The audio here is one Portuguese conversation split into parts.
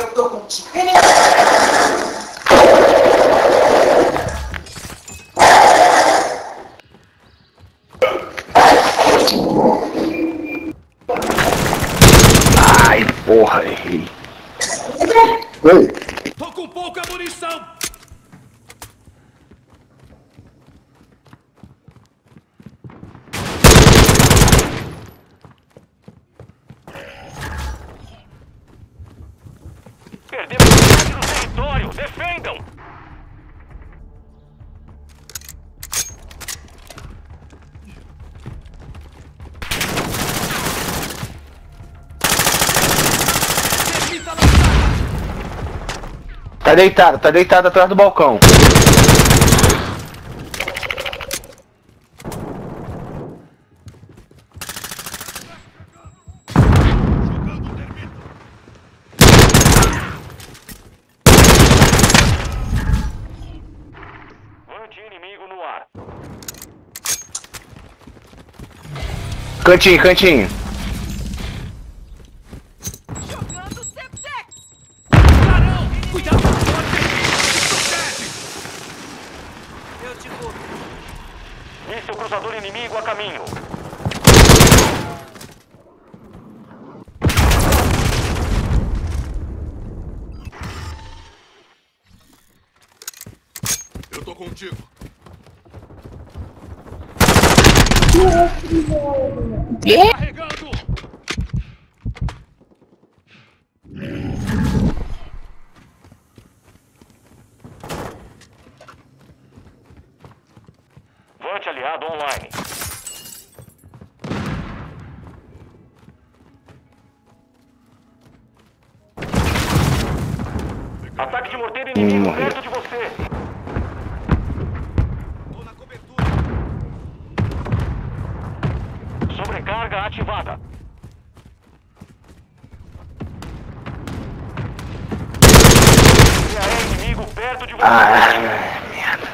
Eu tô contigo. Ai, porra, errei. Oi. Tô com pouca munição! Perdemos metade do território! Defendam! Permita lançar! Tá deitado atrás do balcão. Inimigo no ar. Cantinho, cantinho. Jogando Septex! Carão! Cuidado com o forte! Eu te cubro. Míssil cruzador inimigo a caminho. Eu tô contigo. Carregando! Vante aliado online. Ataque de morteiro inimigo perto de você. Tô na cobertura. Sobrecarga ativada. E inimigo perto de você. Ah, merda.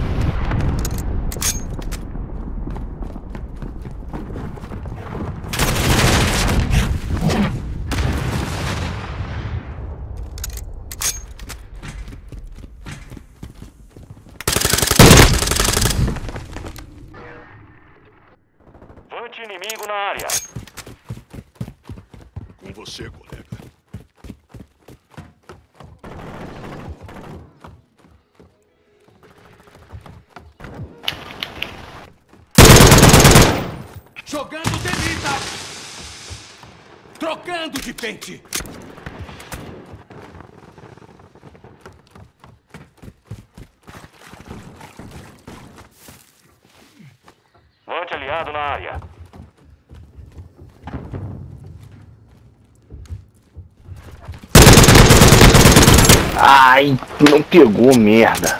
Vante inimigo na área. Com você, colega. Jogando delita. Trocando de pente. Vante aliado na área. Ai, não pegou, merda.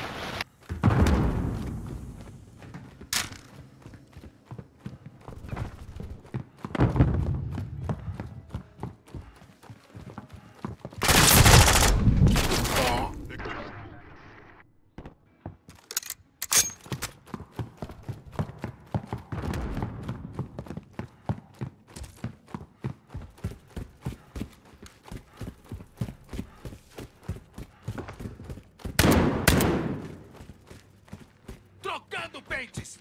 Trocando pentes.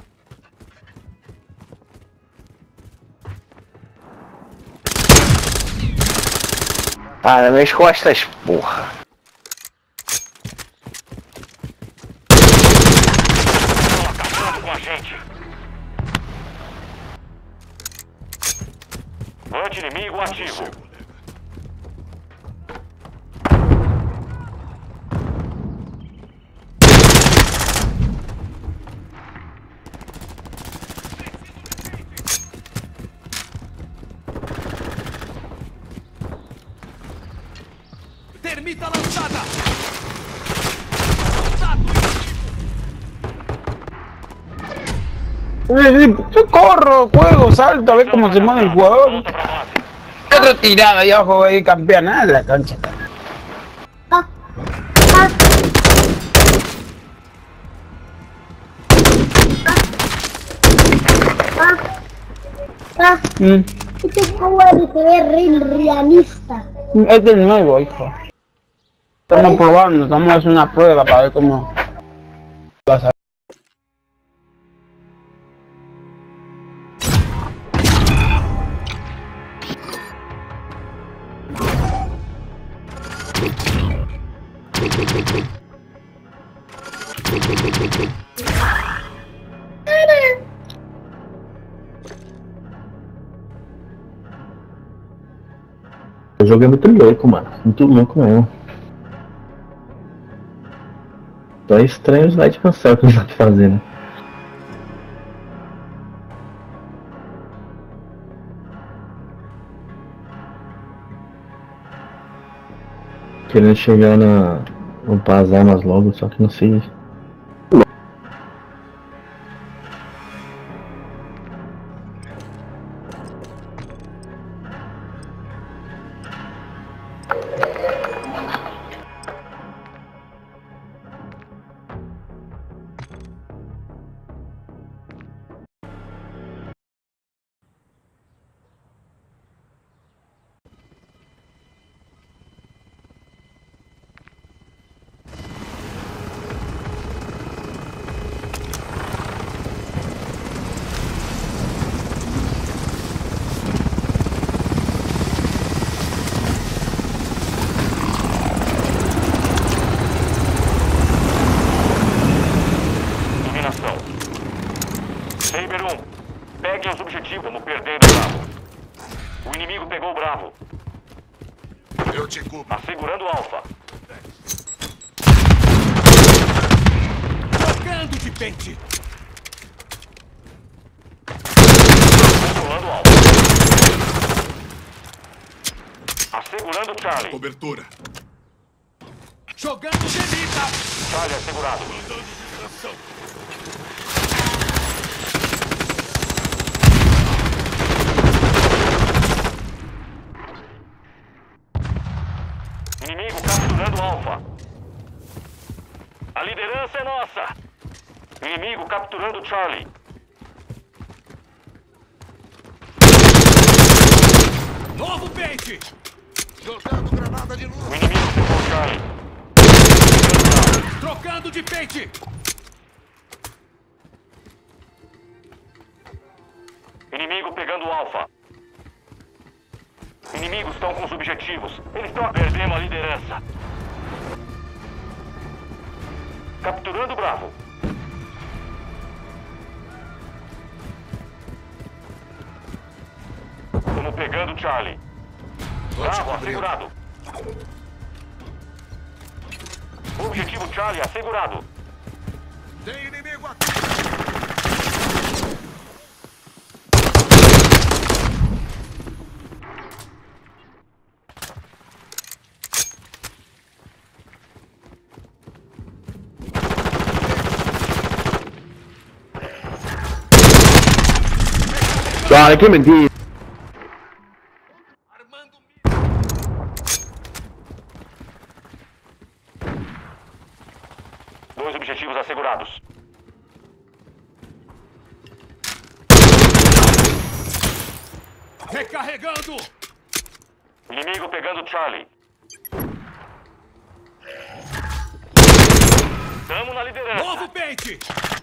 Ah, nas minhas costas, porra. Acabando com a gente. Vante inimigo ativo. Termita lançada. Corro, juego, salto, a ver cómo se mueve el jugador. Volta pra base. Otro tirado ahí abajo ahí, campeona de la cancha. Este juego se ve re realista. Este es nuevo, hijo. Estamos probando, estamos haciendo una prueba para ver cómo va a salir. O jogo é muito louco, mano. Muito louco mesmo. Só é estranho os light cancel que eles vão fazer, né? Querendo chegar no Paz Armas logo, só que não sei. Saber 1, peguem os objetivos, vamos perdendo o Bravo. O inimigo pegou o Bravo. Eu te cubro. Assegurando o Alpha. Trocando de pente. Controlando o Alpha. Assegurando o Charlie. Cobertura. Jogando delita. Charlie assegurado. Mandando distração. Inimigo capturando o Alpha. A liderança é nossa. Inimigo capturando o Charlie. Novo pente. Jogando granada de luz. O inimigo pegou o Charlie. Trocando de pente. Inimigo pegando o Alpha. Inimigos estão com os objetivos. Eles estão perdendo a liderança. Capturando o Bravo. Estamos pegando o Charlie. Bravo assegurado. Objetivo Charlie assegurado. Tem inimigo aqui. Cara, que mentira! Armando mira. Dois objetivos assegurados. Recarregando. Inimigo pegando o Charlie. Estamos na liderança. Novo pente.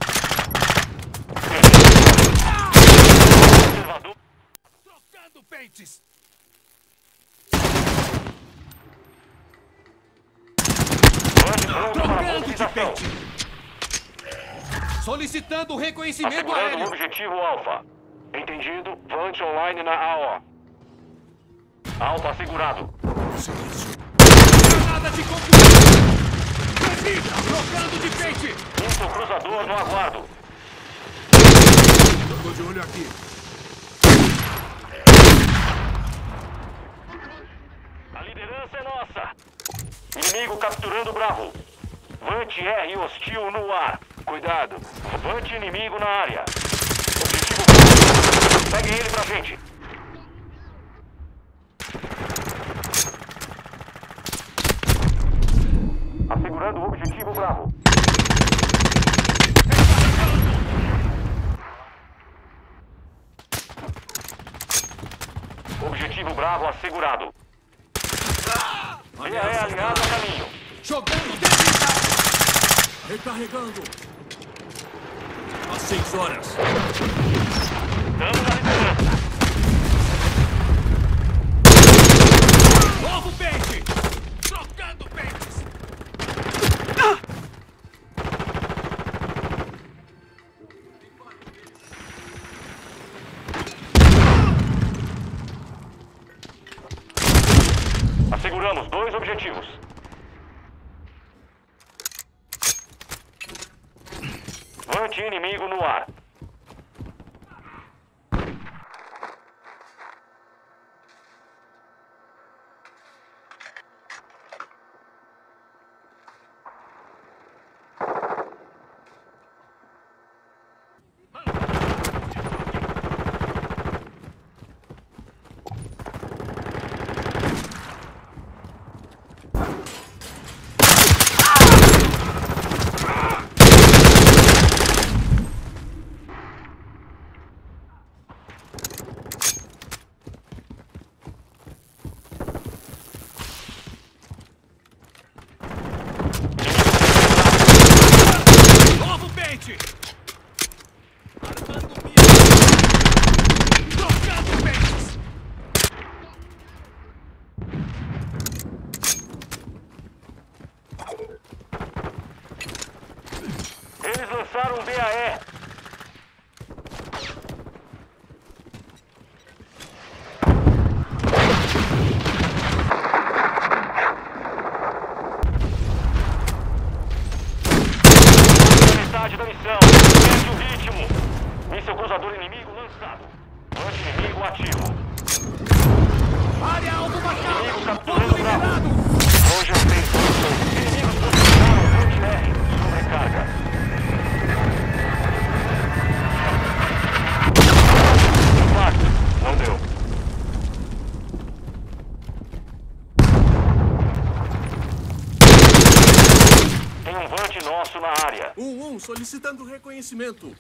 Observador. Trocando pentes. Pronto para a Trocando de mobilização. pente. Solicitando reconhecimento Assegurando o aéreo. objetivo Alpha. Entendido. Vante online na AO. Alpha assegurado. Granada de combustível. Precisa. Trocando de pente. Quinto cruzador no aguardo. Eu tô de olho aqui. A liderança é nossa. Inimigo capturando o Bravo. Vante R hostil no ar. Cuidado. Vante inimigo na área. Objetivo Bravo. Peguem ele pra gente. Assegurando o objetivo Bravo. Objetivo Bravo assegurado. BAE alinhado a caminho. Jogando defesa! Recarregando! Às 6 horas. Estamos na liderança. Novo pente! Trocando pentes! Asseguramos 2 objetivos. Vante inimigo no ar. Novo pente! Armando mira! Trocando pentes! Eles lançaram um BAE. Metade da missão. Perde o ritmo. Míssil cruzador inimigo lançado. Vante inimigo ativo. Área alvo Inimigo marcada! capturando Ponto Bravo. liberado! Hoje eu tenho inimigos posicionaram o Vante R. Sobrecarga. Impacto. Não deu. Tem um Vante nosso na área. 1-1 solicitando reconhecimento.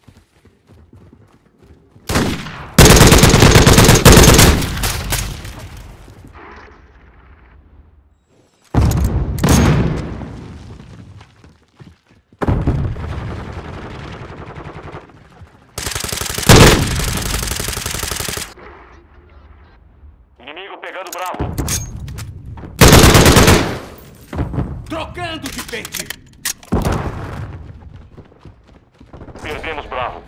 Inimigo pegando Bravo. Trocando de pente! Perdemos Bravo.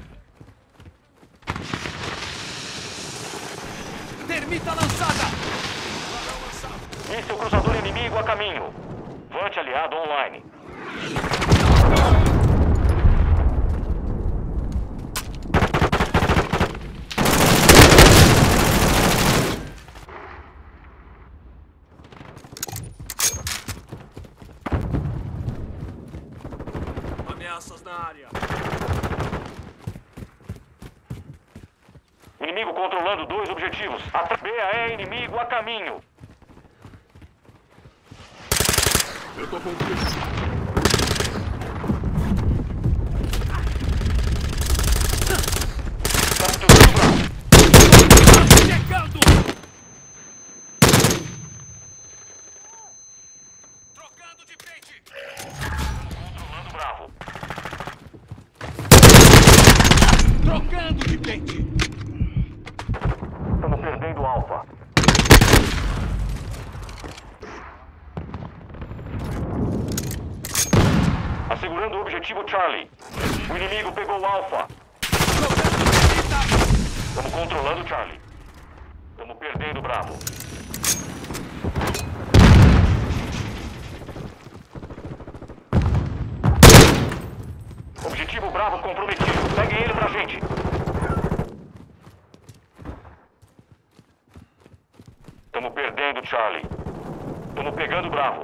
Termita lançada! Míssil cruzador inimigo a caminho. Vante aliado online. Ameaças na área. Inimigo controlando 2 objetivos. BAE inimigo a caminho. Eu tô com frio. Capturando Bravo. Chegando! Trocando de pente! Controlando Bravo. Trocando de pente! Estamos perdendo Alfa. Assegurando o objetivo Charlie. O inimigo pegou o Alfa. Trocando de pente! Estamos controlando Charlie. Estamos perdendo Bravo. Objetivo Bravo comprometido. Peguem ele pra gente. Estamos perdendo Charlie. Estamos pegando Bravo.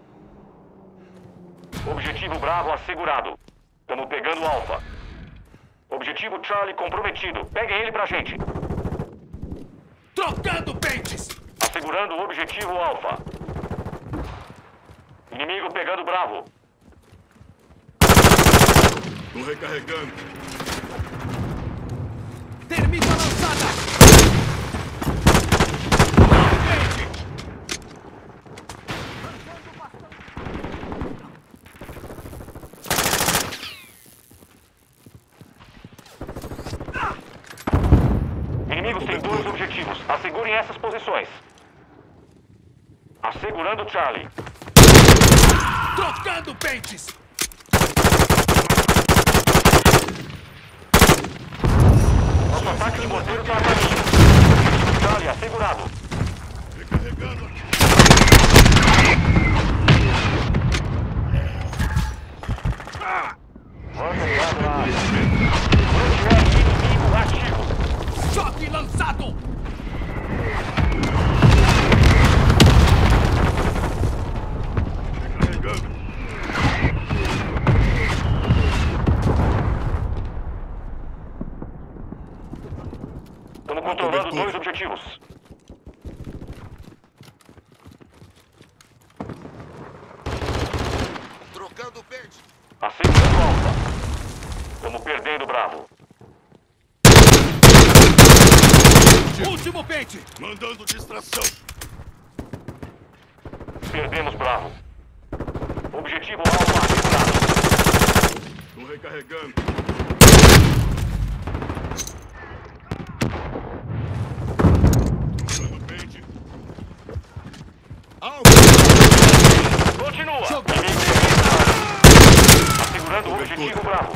Objetivo Bravo assegurado. Estamos pegando Alfa. Objetivo Charlie comprometido. Peguem ele pra gente. Trocando pentes! Assegurando o objetivo Alfa. Inimigo pegando Bravo. Tô recarregando. Termita lançada! Novo pente! objetivos. Assegurem essas posições. Assegurando Charlie. Trocando pentes! Nosso ataque de morteiro está a caminho. Charlie, assegurado. Recarregando aqui. Avançado na área. Inimigo ativo. Choque lançado! Recarregando. Estamos controlando 2 objetivos. Trocando pente. Assegurando Alfa. Estamos perdendo Bravo. Último pente! Mandando distração. Perdemos Bravo. Objetivo Alfa assegurado. Tô recarregando. Trocando pente. Alvo! Continua. Assegurando o objetivo Bravo.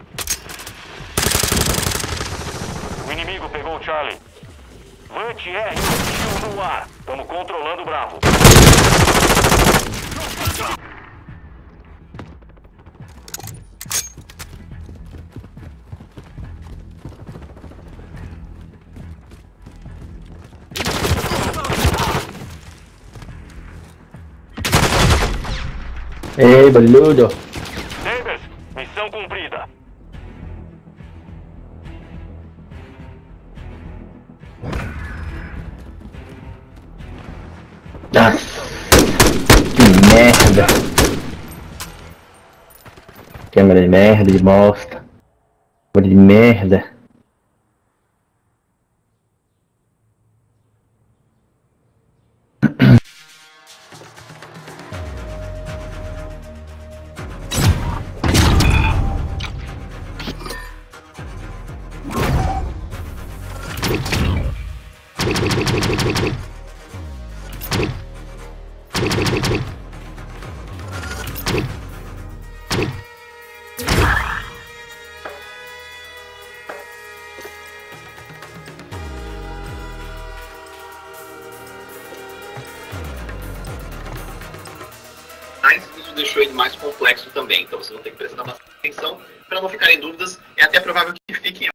O inimigo pegou o Charlie. Vante R hostil no ar. Estamos controlando o Bravo. Ei, boludo. Sabers, missão cumprida. Nossa, que merda. Câmera de merda, de bosta. Câmera de merda. Isso deixou ele mais complexo também, então vocês vão ter que prestar bastante atenção para não ficarem dúvidas. É até provável que fiquem.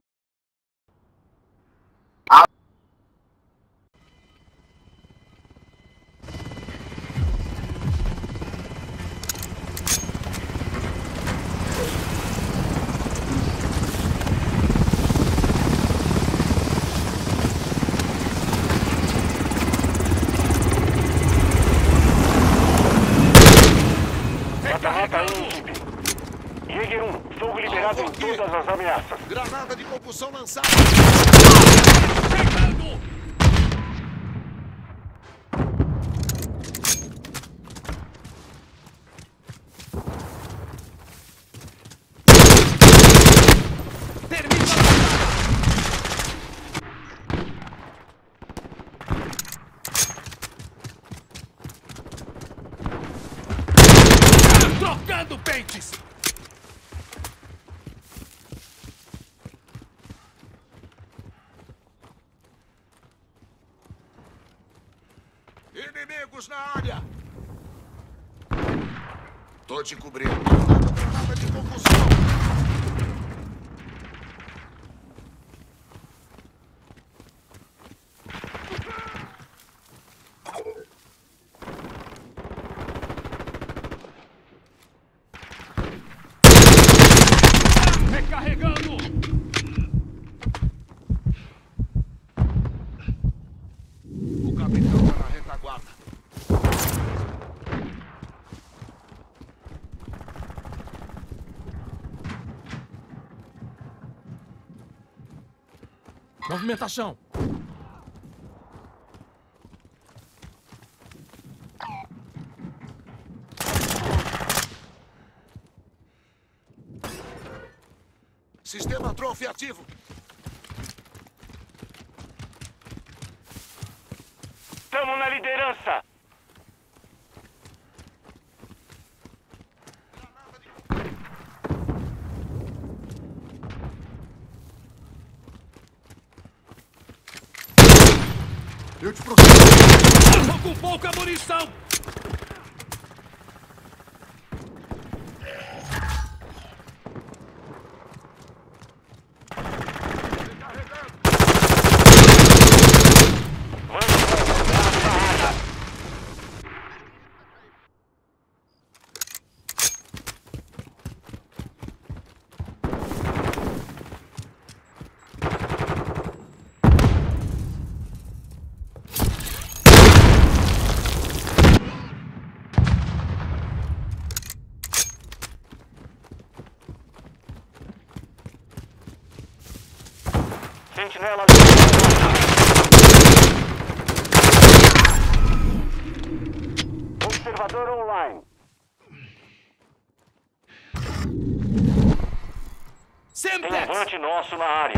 Mata-mata aí, equipe. Jäger 1, fogo liberado em todas as ameaças. Granada de concussão lançada. Trocando pentes! Inimigos na área! Tô te cobrindo. Granada de concussão. Recarregando! O capitão tá na retaguarda. Movimentação! Sistema Trophy ativo. Estamos na liderança. Eu te procuro. Tô com pouca munição. Sentinela. Observador online. Tem um Semtex! Vant nosso na área.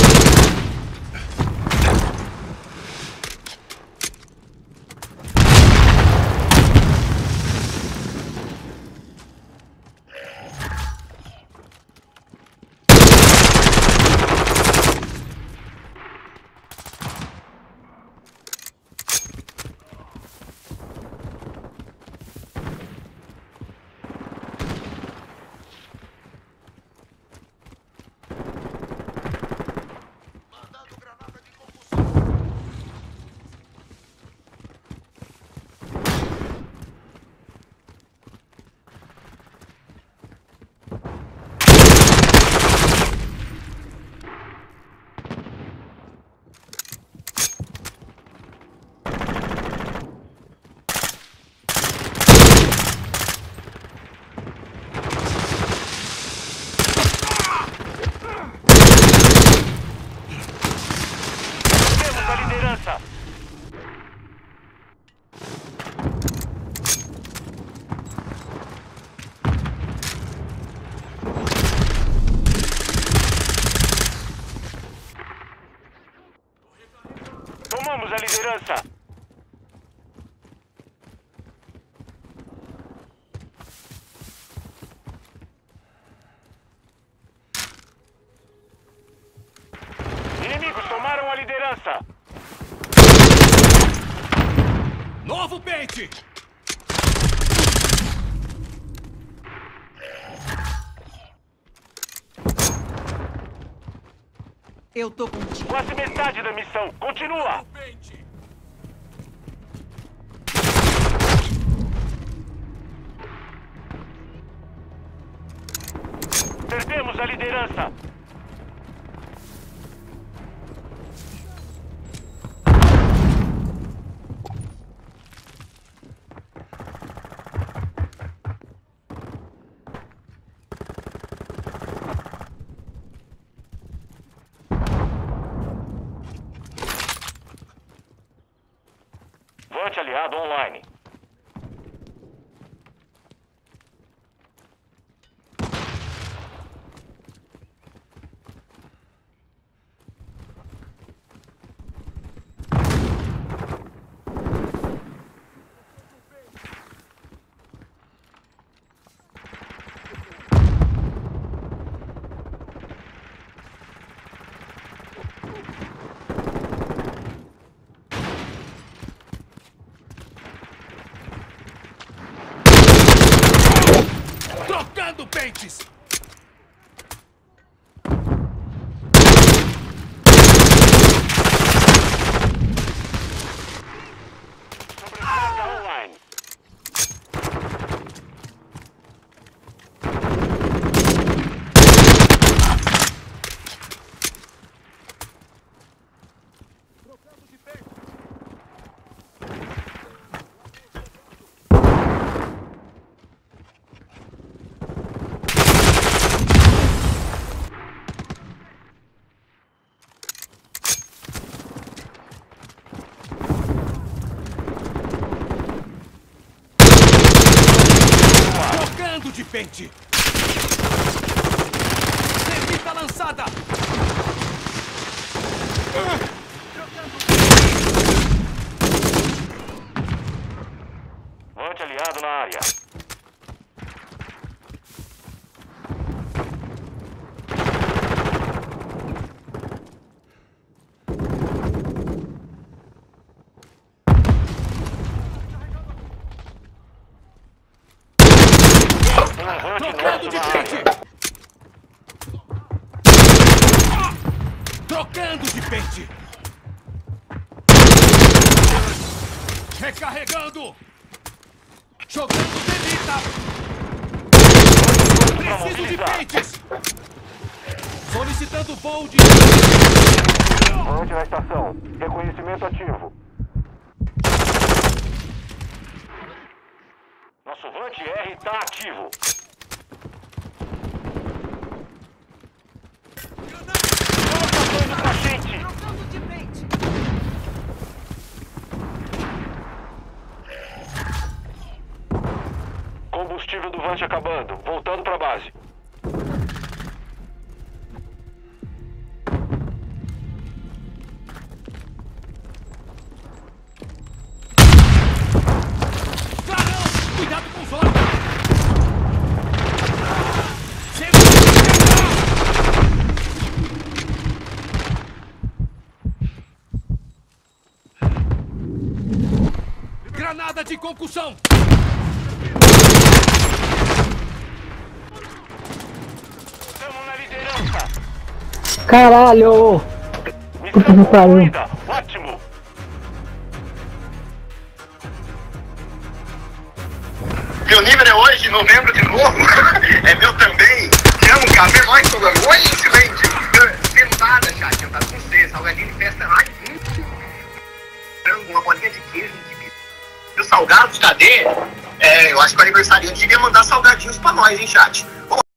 Temos a liderança. Tomamos a liderança. Inimigos tomaram a liderança. Novo pente! Eu tô contigo. Quase metade da missão. Continua. Novo pente! Perdemos a liderança. Vant aliado online. Trocando pentes! Sobrecarga online. Trocando de pente! Repita lançada! Trocando de pente. Recarregando. Jogando delita. Preciso de pentes. Solicitando voo de... Volte na estação. Reconhecimento ativo. Nosso Vante R está ativo. Trocando pra gente. Trocando de pente. Combustível do Vante acabando. Voltando pra base. Clarão! Cuidado com os olhos! Granada de concussão! Estamos na liderança. Caralho! Missão que pariu. concluída. Ótimo. Meu nível é hoje, novembro de novo. É meu também. Te amo, café mais sobre oi, excelente. Sentada, chat. Eu tava com você. Salgadinho de festa lá. Frango, uma bolinha de queijo. E os salgados, cadê? Eu acho que o aniversariante devia mandar salgadinhos pra nós, hein, chat.